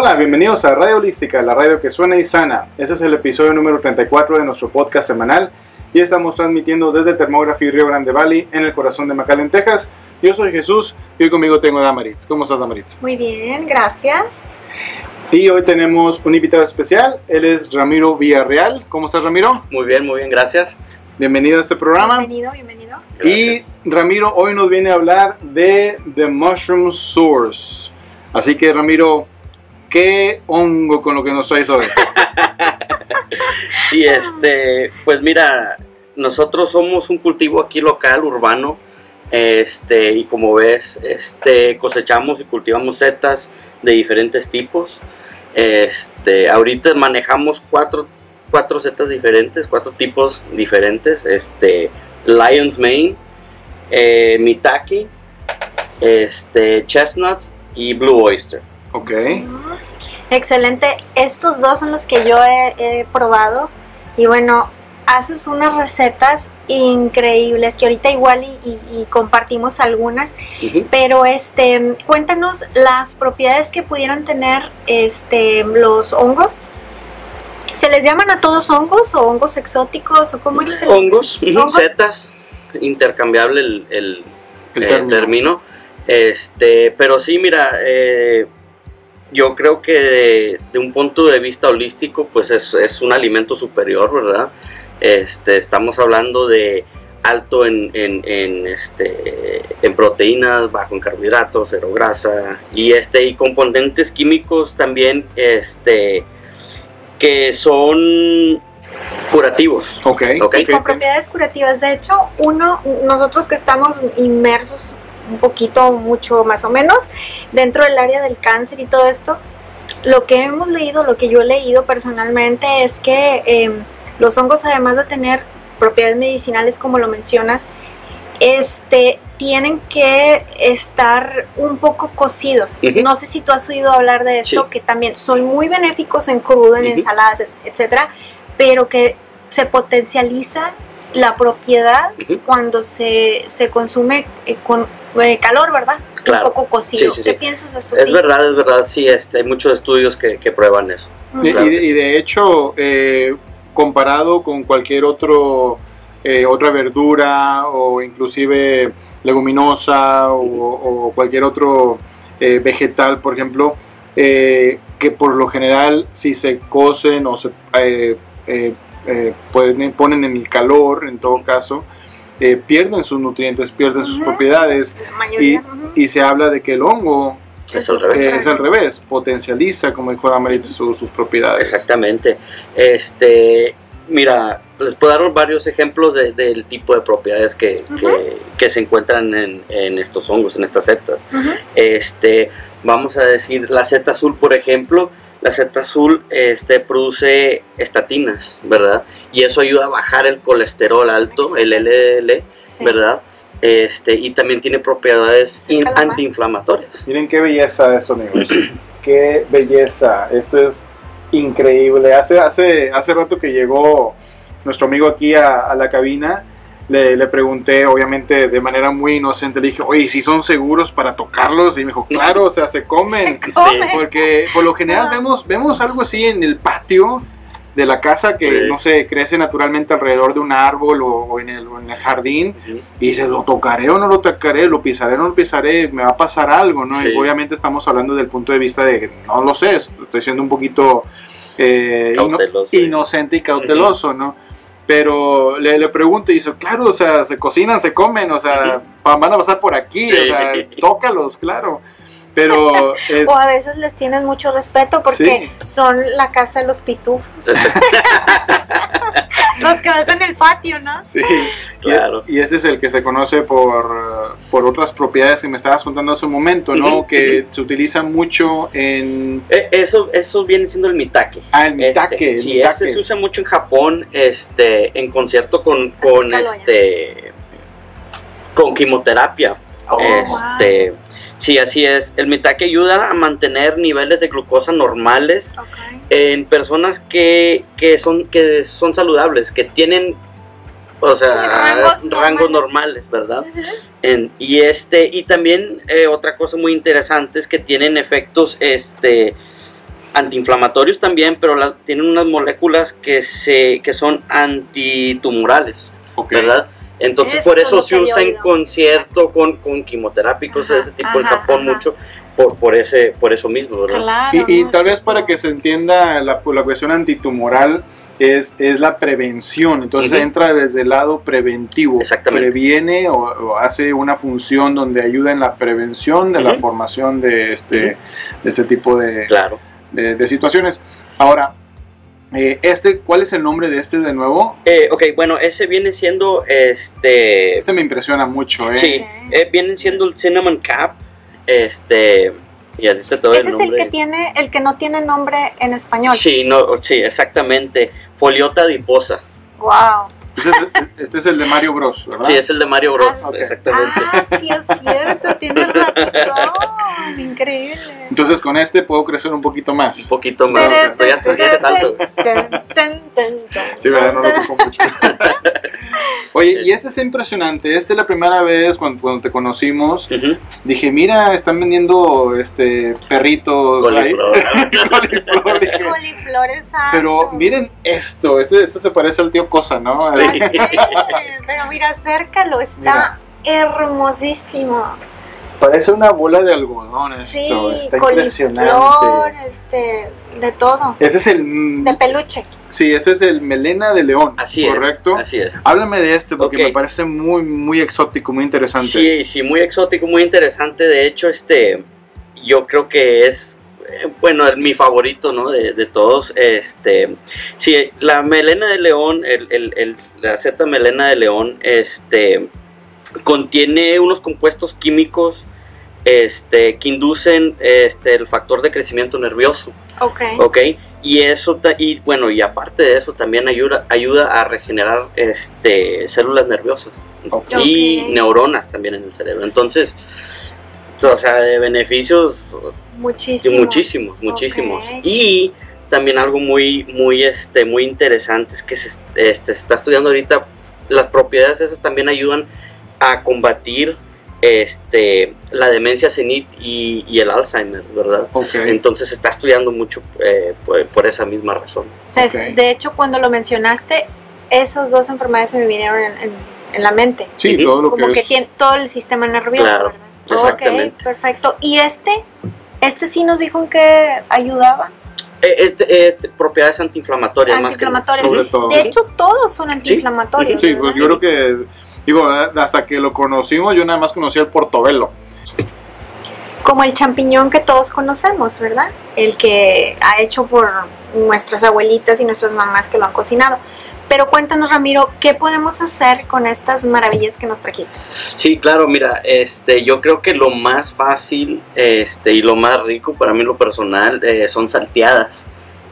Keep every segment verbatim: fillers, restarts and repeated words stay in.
Hola, bienvenidos a Radio Holística, la radio que suena y sana. Este es el episodio número treinta y cuatro de nuestro podcast semanal y estamos transmitiendo desde Thermography Rio Grande Valley en el corazón de McAllen, Texas. Yo soy Jesús y hoy conmigo tengo a Damaritz. ¿Cómo estás, Damaritz? Muy bien, gracias. Y hoy tenemos un invitado especial, él es Ramiro Villarreal. ¿Cómo estás, Ramiro? Muy bien, muy bien, gracias. Bienvenido a este programa. Bienvenido, bienvenido. Gracias. Y Ramiro hoy nos viene a hablar de The Mushroom Source. Así que, Ramiro, ¿qué hongo con lo que nos traes hoy? Sí, este, pues mira, nosotros somos un cultivo aquí local, urbano, este, y como ves, este, cosechamos y cultivamos setas de diferentes tipos. Este, ahorita manejamos cuatro, cuatro setas diferentes, cuatro tipos diferentes, este, Lion's Mane, eh, Mitake, este, Chestnuts y Blue Oyster. Ok. Excelente. Estos dos son los que yo he, he probado. Y bueno, haces unas recetas increíbles que ahorita igual y, y, y compartimos algunas. Uh-huh. Pero este, cuéntanos las propiedades que pudieran tener este, los hongos. ¿Se les llaman a todos hongos o hongos exóticos o cómo es el Hongos, uh-huh, ¿Hongos? setas, intercambiable el, el, El el término. término. Este, pero sí, mira, eh, yo creo que de, de un punto de vista holístico, pues es, es un alimento superior, ¿verdad? Este, estamos hablando de alto en, en, en, este, en proteínas, bajo en carbohidratos, cero grasa, y, este, y componentes químicos también este, que son curativos. Ok. Ok. Sí, con propiedades curativas. De hecho, uno, nosotros que estamos inmersos un poquito, mucho más o menos, dentro del área del cáncer y todo esto, lo que hemos leído, lo que yo he leído personalmente es que eh, los hongos, además de tener propiedades medicinales, como lo mencionas, este, tienen que estar un poco cocidos. Uh-huh. No sé si tú has oído hablar de esto, Sí. que también son muy benéficos en crudo, en Uh-huh. ensaladas, etcétera, pero que se potencializa la propiedad Uh-huh. cuando se, se consume eh, con eh, calor, ¿verdad? Claro. Un poco cocido. Sí, sí, ¿Qué sí. piensas de esto? Es Sí. verdad, es verdad, sí, este, hay muchos estudios que, que prueban eso. Ujú. Y, Claro y que de, y sí. de hecho, eh, comparado con cualquier otro, eh, otra verdura o inclusive leguminosa o, o cualquier otro eh, vegetal, por ejemplo, eh, que por lo general si se cocen o se eh, eh, eh, pueden- ponen en el calor, en todo caso, eh, pierden sus nutrientes, pierden sus Ujú. propiedades. La mayoría. ujú. Y se habla de que el hongo Es al eh, revés. es al revés, potencializa, como dijo Damaritz, su- sus propiedades. Exactamente. Este, mira, les puedo dar varios ejemplos de- del tipo de propiedades que, Ujú. que, que se encuentran en, en estos hongos, en estas setas. Ujú. Este, vamos a decir, la seta azul, por ejemplo, la seta azul este, produce estatinas, ¿verdad? Y eso ayuda a bajar el colesterol alto, el L D L, Sí. ¿verdad? Este, y también tiene propiedades in- Acércala más. antiinflamatorias. Miren qué belleza esto, amigos. Qué belleza. Esto es increíble. Hace, hace, hace rato que llegó nuestro amigo aquí a, a la cabina, le, le pregunté, obviamente de manera muy inocente, le dije, oye, ¿sí son seguros para tocarlos? Y me dijo, claro, o sea, se comen. Se come. Porque por lo general Ah. vemos, vemos algo así en el patio de la casa que, Sí. no sé, crece naturalmente alrededor de un árbol o, o en el, o en el jardín. Y dices, ¿lo tocaré o no lo tocaré? ¿Lo pisaré o no lo pisaré? ¿Me va a pasar algo? ¿No? Sí. Y obviamente estamos hablando del punto de vista de que no lo sé, estoy siendo un poquito eh, ino- Cauteloso. inocente y cauteloso, ¿no? Pero le, le pregunto y dice, claro, o sea, se cocinan, se comen, o sea, pa- van a pasar por aquí, Sí. o sea, tócalos, claro. Pero es... O a veces les tienen mucho respeto porque son la casa de los pitufos, los que ves en el patio, ¿no? Sí, Claro. y, y ese es el que se conoce por, uh, por otras propiedades que me estabas contando hace un momento, ¿no? Ujú, Que se utiliza mucho en... Eh, Eso, eso viene siendo el mitake. Ah, el mitake. Este, el sí, mitake. ese se usa mucho en Japón, este, en concierto con, con Acércalo ya. este, con quimioterapia. Oh, este, sí, así es. El mitake ayuda a mantener niveles de glucosa normales Ok. en personas que, que son, que son saludables, que tienen, o sea, Rangos rangos, normales. normales, ¿verdad? Ujú. En- y este y también eh, otra cosa muy interesante es que tienen efectos este antiinflamatorios también, pero la, tienen unas moléculas que, se, que son antitumorales, okay. ¿verdad? Entonces eso por eso se usa en concierto con, con quimioterápicos de ese tipo ajá, en Japón ajá. mucho, por, por, ese, por eso mismo, ¿verdad? Claro, y, y tal vez para que se entienda la, la cuestión antitumoral, Es, es la prevención, entonces uh-huh. entra desde el lado preventivo, previene o, o hace una función donde ayuda en la prevención de uh-huh. la formación de este, uh-huh. de este tipo de, claro. de, de situaciones. Ahora, eh, este, ¿cuál es el nombre de este de nuevo? Eh, ok, bueno, ese viene siendo este... Este me impresiona mucho, ¿eh? Sí, eh, viene siendo el Cinnamon Cap, este... Y ese todo el es el que tiene, el que no tiene nombre en español. Sí, no, sí, exactamente. Foliota adiposa. Wow. Este es, este es el de Mario Bros, ¿verdad? Sí, es el de Mario Bros, ah, exactamente. Ah, sí es cierto, tienes razón. Increíble. Entonces con este puedo crecer un poquito más. Un poquito más. Pero ya está, ya es alto. Sí, verdad, no lo toco mucho. Oye, y este es impresionante. Este es la primera vez cuando, cuando te conocimos. Uh-huh. Dije, mira, están vendiendo este perritos. Coliflor. Coliflor, dije. Coliflor, exacto. Pero miren esto. Este, este se parece al tío Cosa, ¿no? Sí. Pero mira, acércalo. Está mira. hermosísimo. Parece una bola de algodón esto, sí, está impresionante. Este, de todo. Este es el... De peluche. Sí, este es el melena de león, así ¿correcto? Es, así es. Háblame de este porque okay. me parece muy, muy exótico, muy interesante. Sí, sí, muy exótico, muy interesante. De hecho, este, yo creo que es, eh, bueno, el, mi favorito, ¿no? De, de todos. Este, sí, la melena de león, el, el, el, la seta melena de león, este, contiene unos compuestos químicos este, que inducen este, el factor de crecimiento nervioso. Okay. Okay. Y eso, y bueno, y aparte de eso también ayuda, ayuda a regenerar este, células nerviosas okay. y okay. neuronas también en el cerebro. Entonces, o sea, de beneficios muchísimos, muchísimos, muchísimos. Okay. Y también algo muy, muy, este, muy interesante es que se, este, se está estudiando ahorita, las propiedades esas también ayudan a combatir este, la demencia senil y, y el Alzheimer, ¿verdad? Okay. Entonces se está estudiando mucho eh, por, por esa misma razón. Es, okay. De hecho, cuando lo mencionaste, esas dos enfermedades se me vinieron en, en, en la mente. Sí, uh-huh. todo lo Como que, que es... tiene todo el sistema nervioso, claro, ¿verdad? Exactamente. Ok, perfecto. ¿Y este? ¿Este sí nos dijo en qué ayudaba? Eh, eh, eh, propiedades antiinflamatorias, antiinflamatorias. más que sobre todo. De hecho, todos son antiinflamatorios. Sí, sí pues yo creo que... Digo, hasta que lo conocimos, yo nada más conocía el portobelo. Como el champiñón que todos conocemos, ¿verdad? El que ha hecho por nuestras abuelitas y nuestras mamás que lo han cocinado. Pero cuéntanos, Ramiro, ¿qué podemos hacer con estas maravillas que nos trajiste? Sí, claro, mira, este, yo creo que lo más fácil este, y lo más rico para mí, lo personal, eh, son salteadas.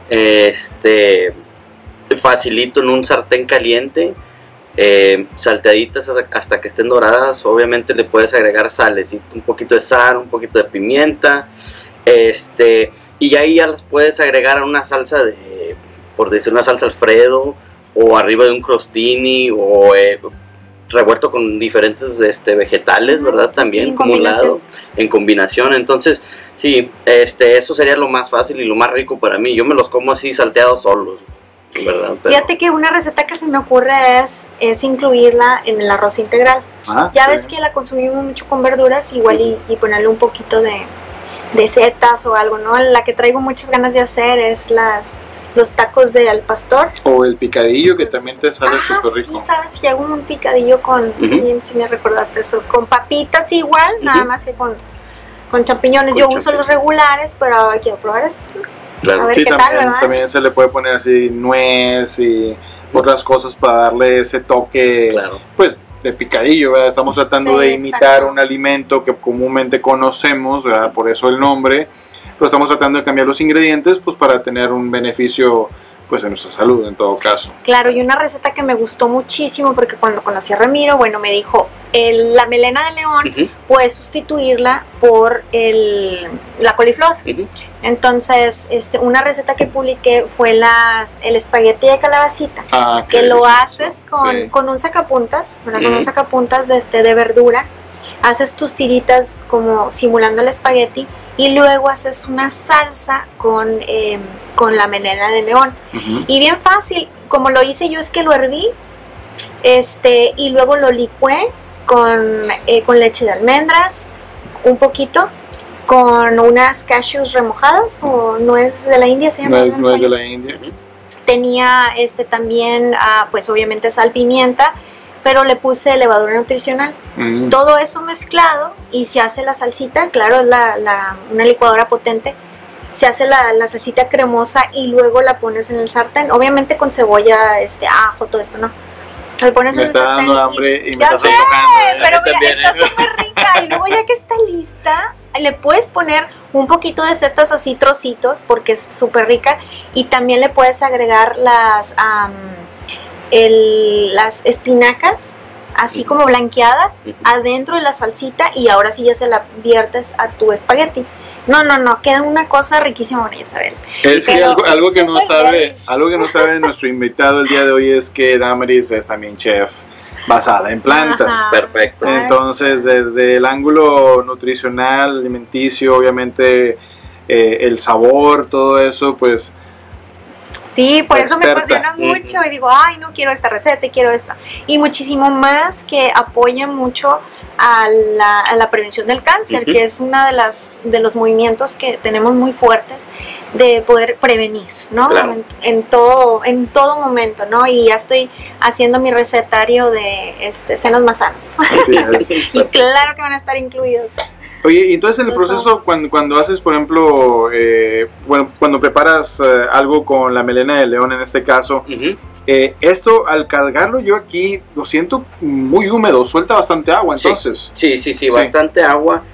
Este, facilito en un sartén caliente. Eh, salteaditas hasta que estén doradas. Obviamente le puedes agregar sales, un poquito de sal, un poquito de pimienta, este, y ahí ya las puedes agregar a una salsa de, por decir, una salsa Alfredo, o arriba de un crostini, o eh, revuelto con diferentes este, vegetales, ¿verdad? También sí, como un lado, en combinación. Entonces sí, este, eso sería lo más fácil y lo más rico para mí. Yo me los como así salteados solos, ¿verdad? Pero... Fíjate que una receta que se me ocurre es, es incluirla en el arroz integral. Ah, ya sí. ves que la consumimos mucho con verduras, igual y, y ponerle un poquito de, de setas o algo, ¿no? La que traigo muchas ganas de hacer es las los tacos de al pastor. O el picadillo, que también te sale súper rico. Sí, sabes, si hago un picadillo con, uh-huh. bien, si me recordaste eso, con papitas igual, uh-huh. nada más que con... con champiñones. Con yo champiñones. Uso los regulares, pero ahora quiero probar estos. Claro. A ver sí, qué también, tal, ¿verdad? También se le puede poner así nuez y otras cosas para darle ese toque, claro. pues, de picadillo, ¿verdad? Estamos tratando sí, de imitar exacto. un alimento que comúnmente conocemos, ¿verdad? Por eso el nombre, pero estamos tratando de cambiar los ingredientes, pues, para tener un beneficio, pues, en nuestra salud, en todo caso. Claro, y una receta que me gustó muchísimo, porque cuando conocí a Ramiro, bueno, me dijo, el, la melena de león, uh-huh. puedes sustituirla por el, la coliflor. Uh-huh. Entonces, este, una receta que publiqué fue las, el espagueti de calabacita, ah, que lo haces con, sí. con un sacapuntas, ¿verdad? Uh-huh. Con un sacapuntas de, este, de verdura, haces tus tiritas como simulando el espagueti y luego haces una salsa con, eh, con la melena de león. Ujú. Y bien fácil, como lo hice yo es que lo herví este, y luego lo licué con, eh, con leche de almendras, un poquito, con unas cashews remojadas o nuez de la India, se llama. No es, en no es de español. la India. Tenía este también, ah, pues obviamente sal, pimienta, pero le puse levadura nutricional. Mm. Todo eso mezclado y se hace la salsita, claro, es la, la, una licuadora potente. Se hace la, la salsita cremosa y luego la pones en el sartén, obviamente con cebolla, este, ajo, todo esto, ¿no? Le pones Me en el está sartén dando y- hambre y me ya está sé, antojando. ¿eh? pero A mí mira, también, está ¿eh? súper rica. Y luego ya que está lista, le puedes poner un poquito de setas así, trocitos, porque es súper rica. Y también le puedes agregar las, am, el- las espinacas, así como blanqueadas, Ujú. adentro de la salsita. Y ahora sí ya se la viertes a tu espagueti. No, no, no, queda una cosa riquísima, María Isabel. Es que Pero algo, algo que no súper sabe, delish. algo que no sabe nuestro invitado el día de hoy es que Damaris es también chef basada en plantas. Ajá, Perfecto. exacto. Entonces, desde el ángulo nutricional, alimenticio, obviamente eh, el sabor, todo eso, pues Sí, por eso me Experta. apasiona mucho y digo, ay, no quiero esta receta y quiero esta. Y muchísimo más que apoya mucho a la, a la prevención del cáncer, Ujú. que es uno de, las, de los movimientos que tenemos muy fuertes de poder prevenir, ¿no? Claro. En, en todo, en todo momento, ¿no? Y ya estoy haciendo mi recetario de este, senos más sanos. así es. Y claro que van a estar incluidos. Oye, y entonces en el Los proceso, ojos. cuando, cuando haces, por ejemplo, eh, bueno, cuando preparas eh, algo con la melena de león en este caso, Ujú. eh, esto al cargarlo yo aquí lo siento muy húmedo, suelta bastante agua, Sí. entonces. Sí, sí, sí, Sí. bastante agua.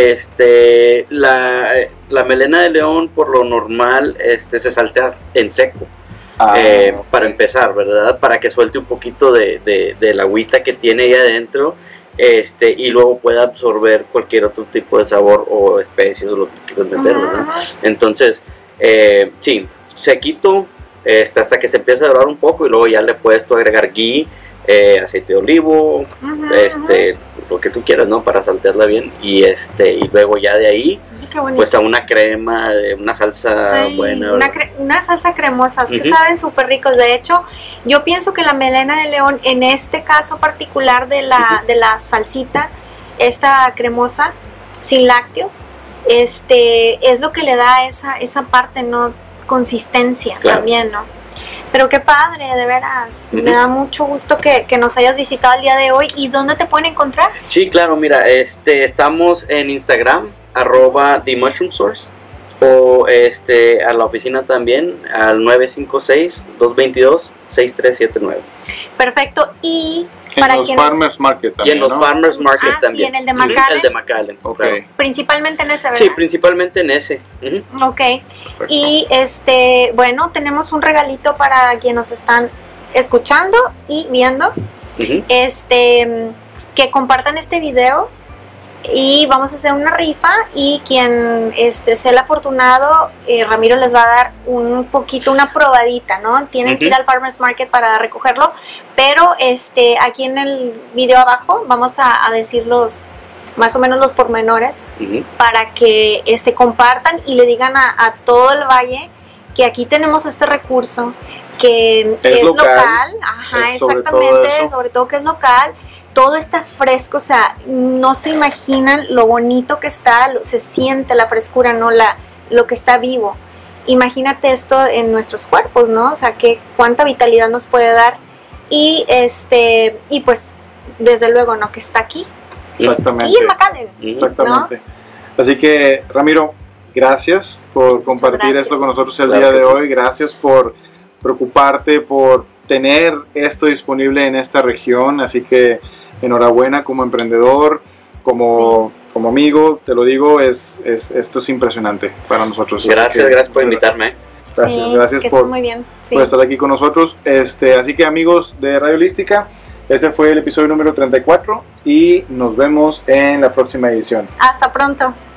Este, la, la melena de león por lo normal este, se saltea en seco, Ah, eh, ok. para empezar, ¿verdad? Para que suelte un poquito de, de, de la agüita que tiene ahí adentro, este, y luego pueda absorber cualquier otro tipo de sabor o especies o lo que quieras meter, ¿verdad? Entonces, eh, sí, sequito, este, hasta que se empiece a dorar un poco y luego ya le puedes tú agregar ghee, eh, aceite de olivo, Ujú, este, lo que tú quieras, ¿no? Para saltearla bien y este, y luego ya de ahí, ujú. Qué bonito. pues a una crema, de una salsa Sí, buena. una, ¿verdad? cre- una salsa cremosa, es que Ujú. saben súper ricos. De hecho, yo pienso que la melena de león, en este caso particular de la, Ujú. de la salsita, esta cremosa, sin lácteos, este, es lo que le da esa, esa parte, ¿no? Consistencia Claro. también, ¿no? Pero qué padre, de veras. Ujú. Me da mucho gusto que, que nos hayas visitado el día de hoy. ¿Y dónde te pueden encontrar? Sí, claro, mira, este, estamos en Instagram, arroba The Mushroom Source, o este, a la oficina también, al nueve cinco seis, dos dos dos, seis tres siete nueve. Perfecto. Y En para los quienes, Farmers Market Y también, en los ¿no? Farmers Market Ah, sí, también. en el de Sí, McAllen. el de McAllen, Ok, claro. principalmente en ese, ¿verdad? Sí, principalmente en ese. Ujú. Ok. perfecto. Y este, bueno, tenemos un regalito para quienes nos están escuchando y viendo. Ujú. Este, que compartan este video y vamos a hacer una rifa y quien este sea el afortunado, eh, Ramiro les va a dar un poquito, una probadita, ¿no? Tienen que ir Ujú. al Farmers Market para recogerlo, pero este, aquí en el video abajo vamos a, a decir los, más o menos los pormenores Ujú. para que este, compartan y le digan a, a todo el valle que aquí tenemos este recurso que Es es, local, local, ajá, es sobre todo exactamente, eso. sobre todo que es local, todo está fresco, o sea, no se imaginan lo bonito que está, lo- se siente la frescura, no la, lo que está vivo. Imagínate esto en nuestros cuerpos, ¿no? O sea, que cuánta vitalidad nos puede dar y este y pues desde luego, ¿no? Que está aquí Exactamente. y en McAllen. Ujú. Exactamente. Así que, Ramiro, gracias por compartir gracias. esto con nosotros el Claro día que de sí. hoy. Gracias por preocuparte, por tener esto disponible en esta región. Así que, enhorabuena como emprendedor, como, como amigo, te lo digo, es, es, esto es impresionante para nosotros. Así Gracias, que, gracias por muchas invitarme. Gracias, Sí, gracias que por, estén muy bien. Sí. por estar aquí con nosotros. Este, así que, amigos de Radio Holística, este fue el episodio número treinta y cuatro y nos vemos en la próxima edición. Hasta pronto.